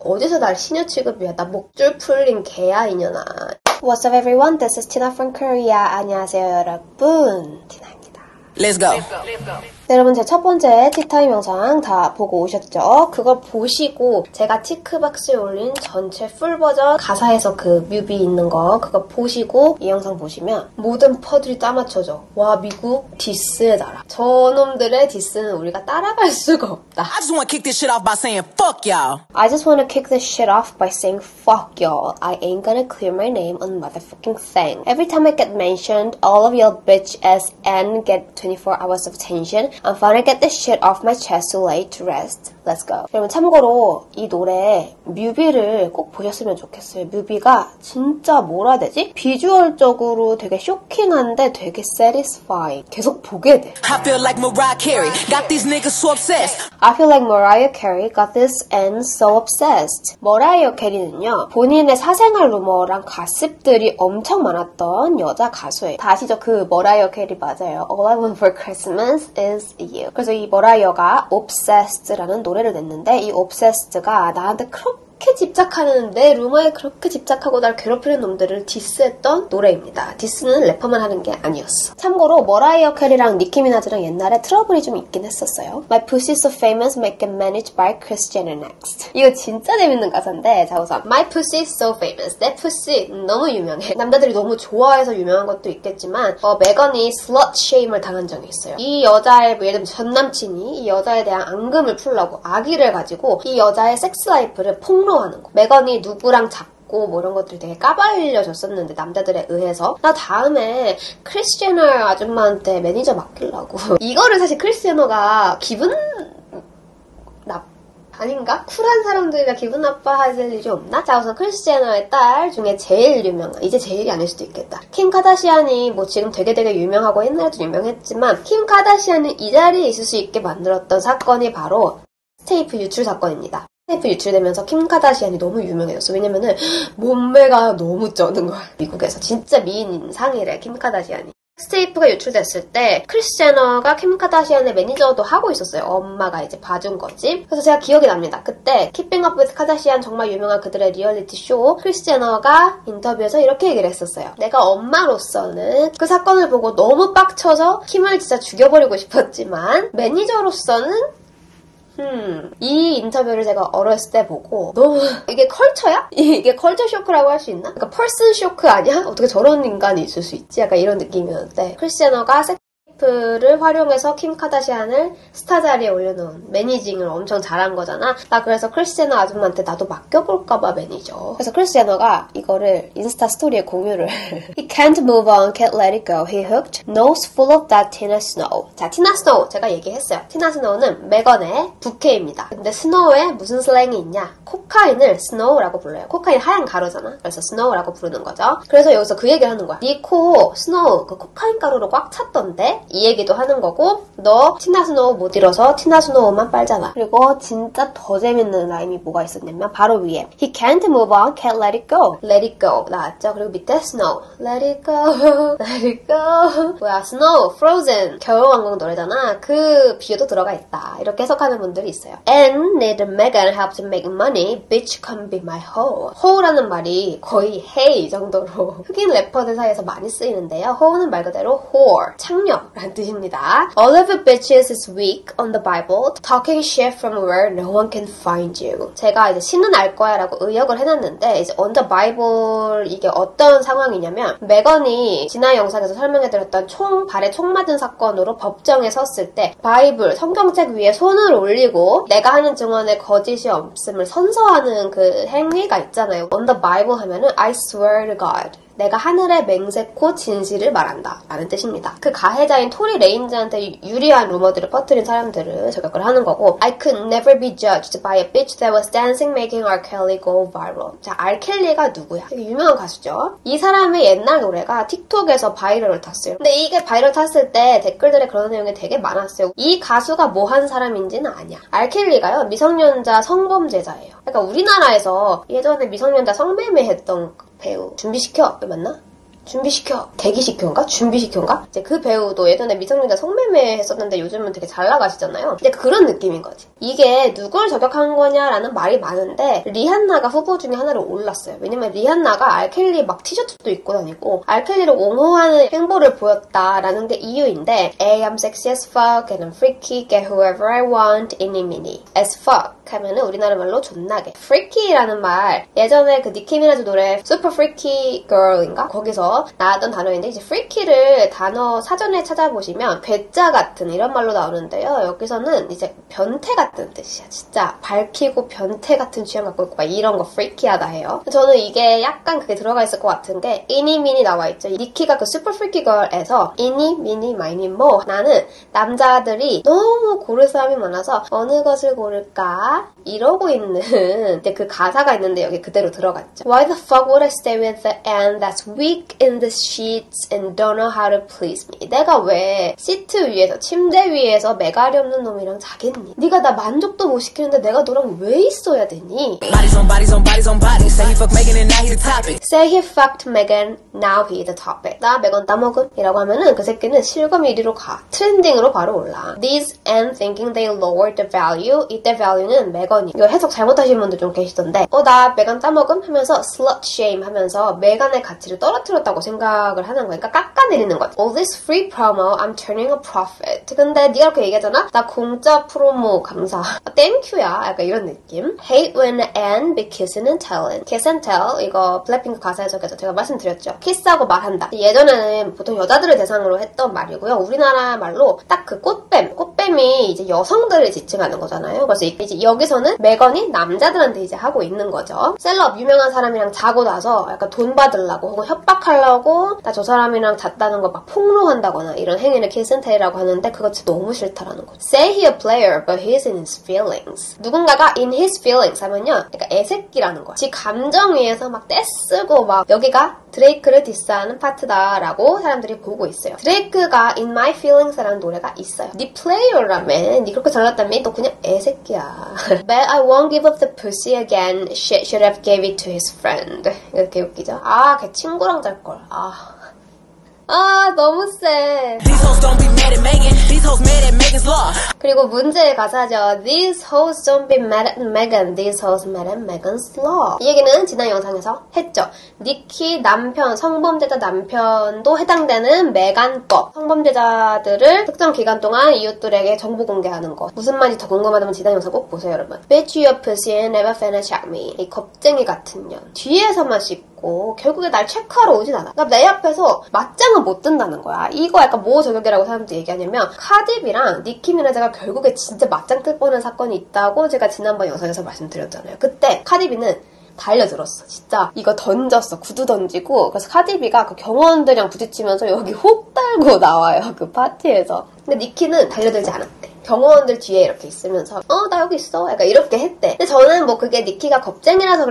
어디서 날 시녀 취급이야. 나 목줄 풀린 개야 이년아. What's up everyone? This is Tina from Korea. 안녕하세요 여러분. 티나입니다. Let's go. 네, 여러분 제 첫 번째 티타임 영상 다 보고 오셨죠? 그걸 보시고 제가 티크박스에 올린 전체 풀 버전 가사에서 그 뮤비 있는 거 그거 보시고 이 영상 보시면 모든 퍼들이 따맞춰져. 와 미국 디스의 나라. 저놈들의 디스는 우리가 따라갈 수가 없다. I just wanna kick this shit off by saying fuck y'all. I just wanna kick this shit off by saying fuck y'all. I ain't gonna clear my name on motherfucking thing. Every time I get mentioned, all of y'all bitch ass and get 24 hours of attention. I'm finna get this shit off my chest to lay to rest. Let's go. 여러분 참고로 이 노래 뮤비를 꼭 보셨으면 좋겠어요. 뮤비가 진짜 뭐라 해야 되지? 비주얼적으로 되게 쇼킹한데 되게 satisfying. 계속 보게 돼. I feel like Mariah Carey got these niggas so obsessed. I feel like Mariah Carey got this and so obsessed. 머라이어 캐리는요. 본인의 사생활 루머랑 가십들이 엄청 많았던 여자 가수예요. 다 아시죠? 그 머라이어 캐리 맞아요. All I want for Christmas is you. 그래서 이 머라이어가 obsessed라는 노래를 냈는데 이 obsessed가 나한테 그렇게 집착하는 내 루머에 그렇게 집착하고 날 괴롭히는 놈들을 디스했던 노래입니다. 디스는 래퍼만 하는 게 아니었어. 참고로 머라이어 캐리랑 니키 미나즈랑 옛날에 트러블이 좀 있긴 했었어요. My pussy so famous make it managed by Kris Jenner next. 이거 진짜 재밌는 가사인데 자 우선 My pussy so famous. 내 pussy 너무 유명해. 남자들이 너무 좋아해서 유명한 것도 있겠지만 메건이 slut shame을 당한 적이 있어요. 이 여자의 예를 들면 전 남친이 이 여자에 대한 앙금을 풀려고 아기를 가지고 이 여자의 섹스 라이프를 폭로하는 거. 메건이 누구랑 잡고 뭐 이런 것들이 되게 까발려졌었는데 남자들에 의해서 나 다음에 크리스 제너 아줌마한테 매니저 맡기려고 이거를 사실 크리스 제너가 기분 아닌가? 쿨한 사람들이라 기분 나빠할 일이 없나? 자 우선 크리스 제너의 딸 중에 제일 유명한 이제 제일이 아닐 수도 있겠다. 킴 카다시안이 뭐 지금 되게 유명하고 옛날에도 유명했지만 킴 카다시안은 이 자리에 있을 수 있게 만들었던 사건이 바로 스테이프 유출 사건입니다. 스테이프 유출되면서 킴 카다시안이 너무 유명해졌어. 왜냐면은 몸매가 너무 쩌는 거야. 미국에서 진짜 미인 상이래 킴 카다시안이. 스테이프가 유출됐을 때 크리스 제너가 킴 카다시안의 매니저도 하고 있었어요. 엄마가 이제 봐준 거지. 그래서 제가 기억이 납니다. 그때 Keeping Up with 카다시안 정말 유명한 그들의 리얼리티 쇼 크리스 제너가 인터뷰에서 이렇게 얘기를 했었어요. 내가 엄마로서는 그 사건을 보고 너무 빡쳐서 킴을 진짜 죽여버리고 싶었지만 매니저로서는 이 인터뷰를 제가 어렸을 때 보고 너무 이게 컬처야? 이게 컬처 쇼크라고 할 수 있나? 그러니까 펄슨 쇼크 아니야? 어떻게 저런 인간이 있을 수 있지? 약간 이런 느낌이었는데 크리스 제너가 를 활용해서 킴 카다시안을 스타 자리에 올려놓은 매니징을 엄청 잘한 거잖아. 나 그래서 크리스 제너 아줌마한테 나도 맡겨볼까봐 매니저. 그래서 크리스 제너가 이거를 인스타 스토리에 공유를 He can't move on, can't let it go. He hooked. Nose full of that Tina Snow. 자, 티나 스노우 제가 얘기했어요. 티나 스노우는 메건의 부캐입니다. 근데 스노우에 무슨 슬랭이 있냐? 코카인을 스노우라고 불러요. 코카인 하얀 가루잖아. 그래서 스노우라고 부르는 거죠. 그래서 여기서 그 얘기를 하는 거야. 네 코 스노우 그 코카인 가루로 꽉 찼던데? 이 얘기도 하는 거고 너 티나 스노우 못 잃어서 티나 스노우만 빨잖아. 그리고 진짜 더 재밌는 라임이 뭐가 있었냐면 바로 위에 He can't move on, can't let it go. Let it go 나왔죠. 그리고 밑에 Snow Let it go, let it go. 뭐야 Snow, Frozen 겨울왕국 노래잖아. 그 비유도 들어가 있다. 이렇게 해석하는 분들이 있어요. And need Megan help to make money. Bitch come be my hoe. hoe라는 말이 거의 hey 정도로 흑인 래퍼들 사이에서 많이 쓰이는데요. hoe는 말 그대로 whore, 창녀 라는 뜻입니다. All of the bitches is weak on the Bible, talking shit from where no one can find you. 제가 이제 신은 알 거야 라고 의역을 해놨는데 이제 on the Bible 이게 어떤 상황이냐면 메건이 지난 영상에서 설명해드렸던 발에 총 맞은 사건으로 법정에 섰을 때 바이블, 성경책 위에 손을 올리고 내가 하는 증언에 거짓이 없음을 선서하는 그 행위가 있잖아요. On the Bible 하면은 I swear to God. 내가 하늘에 맹세코 진실을 말한다 라는 뜻입니다. 그 가해자인 토리 레인즈한테 유리한 루머들을 퍼뜨린 사람들을 저격을 하는 거고 I could never be judged by a bitch that was dancing making R. Kelly go viral. 자, R. 켈리가 누구야? 되게 유명한 가수죠. 이 사람의 옛날 노래가 틱톡에서 바이럴을 탔어요. 근데 이게 바이럴 탔을 때 댓글들에 그런 내용이 되게 많았어요. 이 가수가 뭐 한 사람인지는 아니야. R. 켈리가요 미성년자 성범죄자예요. 그러니까 우리나라에서 예전에 미성년자 성매매했던 배우 준비시켜 맞나? 준비시켜. 대기시켜인가? 준비시켜인가? 이제 그 배우도 예전에 미성년자 성매매 했었는데 요즘은 되게 잘 나가시잖아요. 이제 그런 느낌인 거지. 이게 누굴 저격한 거냐라는 말이 많은데 리한나가 후보 중에 하나로 올랐어요. 왜냐면 리한나가 알켈리 막 티셔츠도 입고 다니고 알켈리를 옹호하는 행보를 보였다라는 게 이유인데 A, I'm sexy as fuck and I'm freaky, get whoever I want, 이니미니. As fuck 하면은 우리나라 말로 존나게. freaky라는 말 예전에 그 니키 미나즈 노래 Super Freaky Girl인가? 거기서 나왔던 단어인데 이제 freaky를 단어 사전에 찾아보시면 괴짜 같은 이런 말로 나오는데요. 여기서는 이제 변태 같은 뜻이야. 진짜 밝히고 변태 같은 취향 갖고 있고 막 이런 거 freaky하다 해요. 저는 이게 약간 그게 들어가 있을 것 같은 게 이니미니 나와 있죠. 니키가 그 Super Freaky Girl에서 이니 미니 마이니 뭐 나는 남자들이 너무 고를 사람이 많아서 어느 것을 고를까 이러고 있는 이제 그 가사가 있는데 여기 그대로 들어갔죠. Why the fuck would I stay with the ant that's weak in the sheets and don't know how to please me? 내가 왜 시트 위에서 침대 위에서 매갈이 없는 놈이랑 자겠니? 네가 나 만족도 못 시키는데 내가 너랑 왜 있어야 되니? Bodies on bodies on bodies on bodies. Say he fuck Megan and now he the topic. Say he fucked Megan, now he the topic. 나 메건 따먹음? 이라고 하면은 그 새끼는 실검 1위로 가. 트렌딩으로 바로 올라. These and thinking they lowered the value. 이때 value는 메건이. 이거 해석 잘못하신 분들 좀 계시던데 나 메건 따먹음? 하면서 slut shame 하면서 메간의 가치를 떨어뜨렸다고 생각을 하는 거니까 깎아내리는 거지. All this free promo, I'm turning a profit. 근데 네가 이렇게 얘기하잖아? 나 공짜 프로모 감사. 땡큐야. 약간 이런 느낌. Hate when and be kissing and telling. Kiss and tell. 이거 블랙핑크 가사 해석에서 제가 말씀드렸죠. 키스하고 말한다. 예전에는 보통 여자들을 대상으로 했던 말이고요. 우리나라 말로 딱 그 꽃뱀이 이제 여성들을 지칭하는 거잖아요. 그래서 이제 여기서는 메건이 남자들한테 이제 하고 있는 거죠. 셀럽 유명한 사람이랑 자고 나서 약간 돈 받으려고 혹은 협박하려고 나 저 사람이랑 잤다는 거 막 폭로한다거나 이런 행위를 키스앤텔이라고 하는데 그거 진짜 너무 싫다라는 거죠. Say he a player but he's in his feelings. 누군가가 in his feelings 하면요. 그러니까 애새끼라는 거야. 지 감정 위에서 막 떼쓰고 막 여기가 드레이크를 디스하는 파트다라고 사람들이 보고 있어요. 드레이크가 In My Feelings라는 노래가 있어요. 네 플레이어라며. 네 그렇게 잘났다며 너 그냥 애새끼야. But I won't give up the pussy again. Shit should have gave it to his friend. 이렇게 웃기죠. 걔 친구랑 잘걸. 너무 세. These hoes don't be mad at Megan. These hoes mad at Megan's law. 그리고 문제의 가사죠. These hoes don't be mad at Megan. These hoes mad at Megan's law. 이 얘기는 지난 영상에서 했죠. 니키 남편, 성범죄자 남편도 해당되는 메간법. 성범죄자들을 특정 기간 동안 이웃들에게 정보 공개하는 것. 무슨 말인지 더 궁금하다면 지난 영상 꼭 보세요, 여러분. Bitch, you a pussy and never finna check me. 이 겁쟁이 같은 년. 뒤에서만 씹고 결국에 날 체크하러 오진 않아. 그러니까 내 앞에서 맞짱은 못 든다는 거야. 이거 약간 뭐 저격이라고 사람들이 얘기하냐면 카디비랑 니키 미나즈가 결국에 진짜 맞짱 뜰 뻔한 사건이 있다고 제가 지난번 영상에서 말씀드렸잖아요. 그때 카디비는 달려들었어. 진짜 이거 던졌어. 구두 던지고. 그래서 카디비가 그 경호원들이랑 부딪히면서 여기 혹 달고 나와요. 그 파티에서. 근데 니키는 달려들지 않았대. 경호원들 뒤에 이렇게 있으면서 나 여기 있어. 약간 이렇게 했대. 근데 저는 뭐 그게 니키가 겁쟁이라서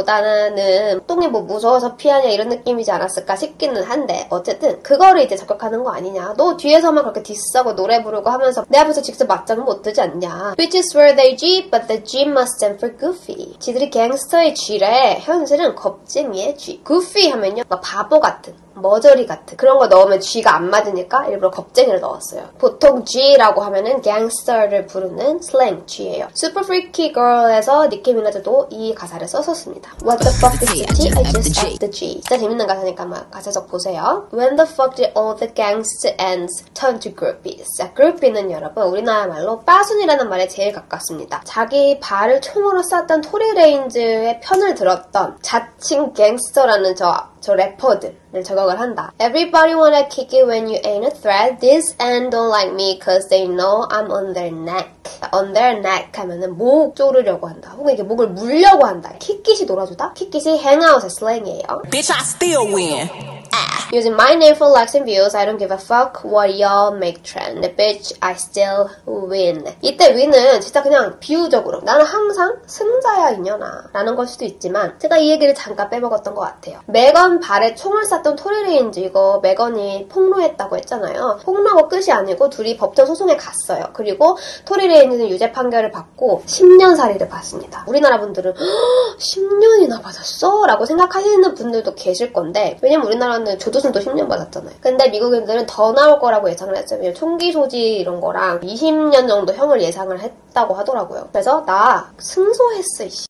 그랬다기보다는 똥이 뭐 무서워서 피하냐 이런 느낌이지 않았을까 싶기는 한데 어쨌든 그거를 이제 저격하는 거 아니냐. 너 뒤에서만 그렇게 디스하고 노래 부르고 하면서 내 앞에서 직접 맞짱은 못 뜨지 않냐. Bitches swear they G, but the G must stand for goofy. 지들이 갱스터의 G래. 현실은 겁쟁이의 G. goofy 하면요 막 바보 같은 머저리 같은 그런 거 넣으면 G가 안 맞으니까 일부러 겁쟁이를 넣었어요. 보통 G라고 하면은 갱스터를 부르는 슬랭 G예요. Super Freaky Girl에서 니키 미나즈도 이 가사를 썼었습니다. What the fuck is the G? I just upped the G. 진짜 재밌는 가사니까 막 가사적 보세요. When the fuck did all the gangster ends turn to groupies? 자, groupie는 여러분 우리나라 말로 빠순이라는 말에 제일 가깝습니다. 자기 발을 총으로 쐈던 토리 레인즈의 편을 들었던 자칭 갱스터라는 저 래퍼들을 저격을 한다. Everybody wanna kick it when you ain't a threat. This and don't like me cause they know I'm on their neck. On their neck 하면은 목 조르려고 한다. 혹은 이게 목을 물려고 한다. 킥깃이 놀아주다? 킥깃이 hang아웃의 슬랭이에요. Bitch, I still win. Using my name for likes and views, I don't give a fuck what y'all make trend. Bitch, I still win. 이때 win은 진짜 그냥 비유적으로 나는 항상 승자야 이년아 라는 걸 수도 있지만 제가 이 얘기를 잠깐 빼먹었던 것 같아요. 메건 발에 총을 쐈던 토리 레인즈 이거 메건이 폭로했다고 했잖아요. 폭로가 끝이 아니고 둘이 법정 소송에 갔어요. 그리고 토리 레인즈는 유죄 판결을 받고 10년 살이를 받습니다. 우리나라 분들은 10년이나 받았어? 라고 생각하시는 분들도 계실 건데 왜냐면 우리나라는 저도 수순 또 10년 받았잖아요. 근데 미국인들은 더 나올 거라고 예상을 했어요. 왜냐면 총기 소지 이런 거랑 20년 정도 형을 예상을 했다고 하더라고요. 그래서 나 승소했어 이씨.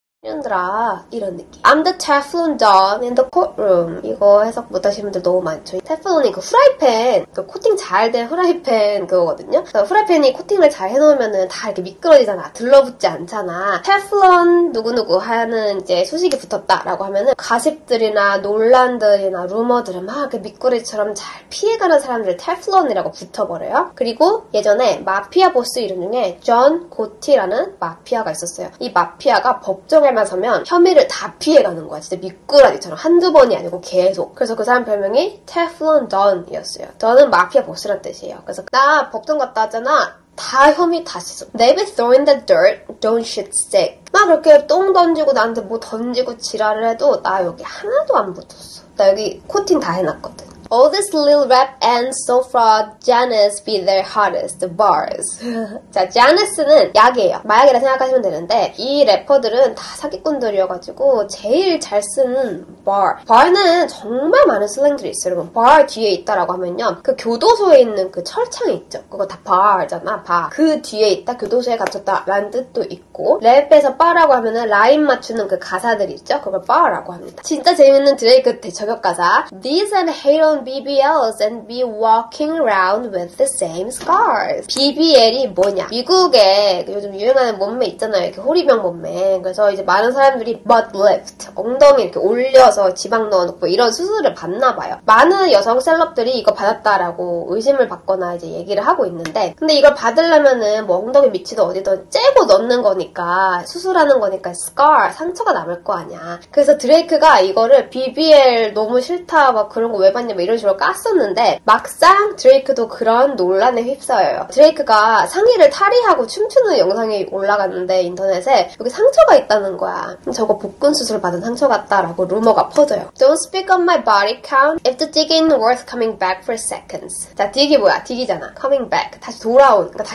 년들아 이런 느낌. I'm the Teflon Don in the courtroom. 이거 해석 못하시는 분들 너무 많죠. 테플론이 그 후라이팬, 그 코팅 잘 된 후라이팬 그거거든요. 그래서 후라이팬이 코팅을 잘 해놓으면은 다 이렇게 미끄러지잖아. 들러붙지 않잖아. 테플론 누구누구 하는 이제 수식이 붙었다라고 하면은 가십들이나 논란들이나 루머들은 막 이렇게 미꾸라지처럼 잘 피해가는 사람들을 테플론이라고 붙어버려요. 그리고 예전에 마피아 보스 이름 중에 존 고티라는 마피아가 있었어요. 이 마피아가 법정에 만 서면 혐의를 다 피해가는 거야. 진짜 미꾸라지처럼 한두 번이 아니고 계속. 그래서 그 사람 별명이 Teflon Don이었어요. Don은 마피아 보스란 뜻이에요. 그래서 나 법정 갔다 왔잖아. 다 혐의 다 씻어. They be throwing the dirt, don't shit stick. 막 그렇게 똥 던지고 나한테 뭐 던지고 지랄을 해도 나 여기 하나도 안 붙었어. 나 여기 코팅 다 해놨거든. All this little rap and so far Janice be their hottest bars. 자, Janice는 약이에요. 마약이라 생각하시면 되는데 이 래퍼들은 다 사기꾼들이어가지고 제일 잘 쓰는 bar. bar는 정말 많은 슬랭들이 있어요. 여러분, bar 뒤에 있다라고 하면요. 그 교도소에 있는 그 철창이 있죠. 그거 다 bar잖아, bar. 그 뒤에 있다, 교도소에 갇혔다 라는 뜻도 있고 랩에서 bar라고 하면은 라임 맞추는 그 가사들이 있죠. 그걸 bar라고 합니다. 진짜 재밌는 드레이크 대저격 가사. These and hate on BBLs and be walking around with the same scars. BBL이 뭐냐? 미국에 요즘 유행하는 몸매 있잖아요. 이렇게 호리병 몸매. 그래서 이제 많은 사람들이 butt lift, 엉덩이 이렇게 올려서 지방 넣어놓고 이런 수술을 받나 봐요. 많은 여성 셀럽들이 이거 받았다라고 의심을 받거나 이제 얘기를 하고 있는데, 근데 이걸 받으려면은 뭐 엉덩이 밑이든 어디든 째고 넣는 거니까, 수술하는 거니까 scar, 상처가 남을 거 아니야. 그래서 드레이크가 이거를 BBL 너무 싫다 막 그런 거 왜 받냐 막 이런 식으로 깠었는데 막상 드레이크도 그런 논란에 휩싸여요. 드레이크가 상의를 탈의하고 춤추는 영상이 올라갔는데 인터넷에 여기 상처가 있다는 거야. 저거 복근 수술 받은 상처 같다라고 루머가 퍼져요. Don't speak on my body count if the digging worth coming back for seconds. 자, 딕이 뭐야? 딕이잖아. coming back. 다시 돌아온. 그러니까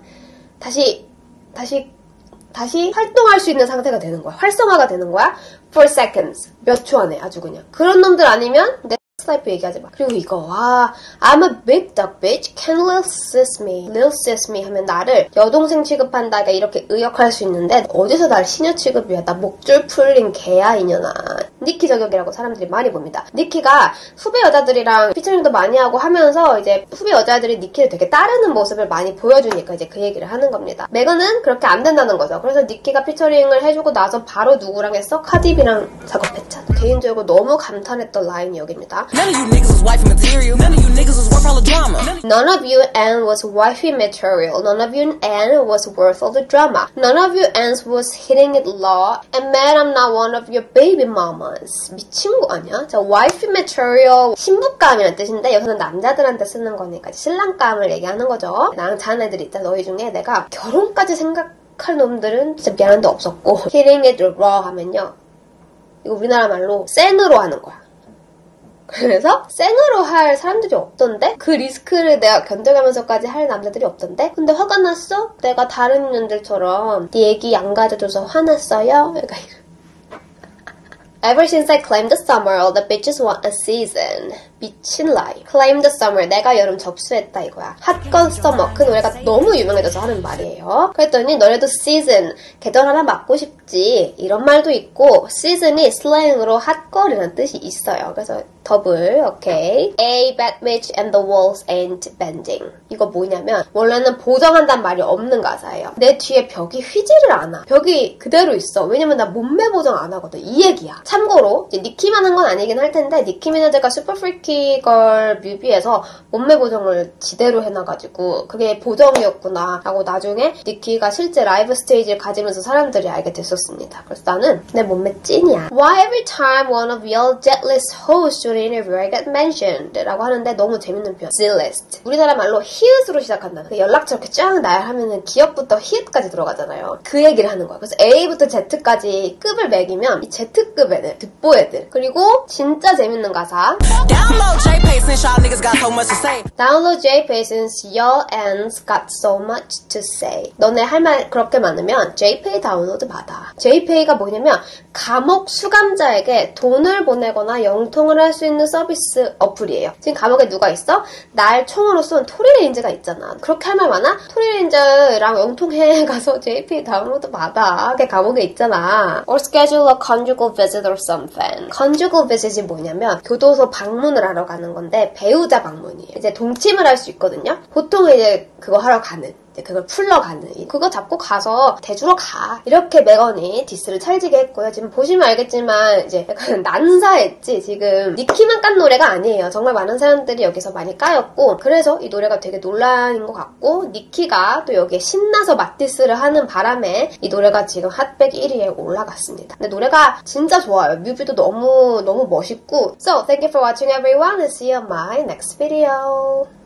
다시 활동할 수 있는 상태가 되는 거야. 활성화가 되는 거야. for seconds. 몇 초 안에 아주 그냥. 그런 놈들 아니면 타입 얘기하지 마. 그리고 이거 와 I'm a big dog bitch. Can Lil sis me? Lil sis me 하면 나를 여동생 취급한다. 그러니까 이렇게 의역할 수 있는데 어디서 날 시녀 취급이야. 나 목줄 풀린 개야 이년아. 니키 저격이라고 사람들이 많이 봅니다. 니키가 후배 여자들이랑 피처링도 많이 하고 하면서 이제 후배 여자들이 니키를 되게 따르는 모습을 많이 보여주니까 이제 그 얘기를 하는 겁니다. 메건은 그렇게 안 된다는 거죠. 그래서 니키가 피처링을 해주고 나서 바로 누구랑 했어? 카디비랑 작업했잖아. 개인적으로 너무 감탄했던 라인이 여기입니다. None of you niggas was wifey material. None of you niggas was worth all the drama. None of you and was wifey material. None of you and was worth all the drama. None of you and was hitting it law. And man, I'm not one of your baby mamas. 미친 거 아니야? 자, wifey material 신부감이라는 뜻인데 여기서는 남자들한테 쓰는 거니까 신랑감을 얘기하는 거죠. 나랑 자는 애들 있다. 너희 중에 내가 결혼까지 생각할 놈들은 진짜 미안한데 없었고 hitting it raw 하면요. 이거 우리나라 말로 센으로 하는 거야. 그래서 생으로 할 사람들이 없던데? 그 리스크를 내가 견뎌가면서까지 할 남자들이 없던데? 근데 화가 났어? 내가 다른 년들처럼 네 얘기 안 가져줘서 화났어요? 그러니까 Ever since I claimed the summer, all the bitches want a season. 미친 라이. Claim the summer. 내가 여름 접수했다 이거야. 핫건 summer. 그 노래가 너무 유명해져서 하는 말이에요. 그랬더니 너네도 season. 계절 하나 맞고 싶지. 이런 말도 있고 season이 슬랭으로 핫걸이라는 뜻이 있어요. 그래서 더블. 오케이. A bad bitch and the walls ain't bending. 이거 뭐냐면 원래는 보정한단 말이 없는 가사예요. 내 뒤에 벽이 휘지를 않아. 벽이 그대로 있어. 왜냐면 나 몸매 보정 안 하거든. 이 얘기야. 참고로 이제 니키만 한 건 아니긴 할 텐데 니키 미나즈가 슈퍼 프리키 걸 뮤비에서 몸매 보정을 지대로 해놔가지고 그게 보정이었구나 라고 나중에 니키가 실제 라이브 스테이지를 가지면서 사람들이 알게 됐었습니다. 그래서 나는 내 몸매 찐이야. Why every time one of your jetless hoes should interview I get mentioned 라고 하는데 너무 재밌는 표현. Zlist. 우리나라 말로 히읗으로 시작한다. 연락처 이렇게 쫙 나열하면은 기업부터 히읗까지 들어가잖아요. 그 얘기를 하는 거야. 그래서 A부터 Z까지 급을 매기면 이 Z급 애들, 듣보 애들. 그리고 진짜 재밌는 가사. Down Download JPay since y'all niggas got so much to say. Download JPay since y'all ends got so much to say. 너네 할 말 그렇게 많으면 JPay 다운로드 받아. JPay가 뭐냐면 감옥 수감자에게 돈을 보내거나 영통을 할 수 있는 서비스 어플이에요. 지금 감옥에 누가 있어? 날 총으로 쏜 토리레인저가 있잖아. 그렇게 할 말 많아? 토리레인저랑 영통해 가서 JPay 다운로드 받아. 그게 감옥에 있잖아. Or schedule a conjugal visit or something. conjugal visit이 뭐냐면 교도소 방문을 하러 가는 건데 배우자 방문이에요. 이제 동침을 할 수 있거든요. 보통 이제 그거 하러 가는, 이제 그걸 풀러가는, 그거 잡고 가서 대주러 가. 이렇게 메건이 디스를 찰지게 했고요. 지금 보시면 알겠지만 이제 약간 난사했지. 지금 니키만 깐 노래가 아니에요. 정말 많은 사람들이 여기서 많이 까였고, 그래서 이 노래가 되게 논란인 것 같고, 니키가 또 여기에 신나서 맞디스를 하는 바람에 이 노래가 지금 핫백 1위에 올라갔습니다. 근데 노래가 진짜 좋아요. 뮤비도 너무 멋있고. So, thank you for watching everyone and see you in my next video.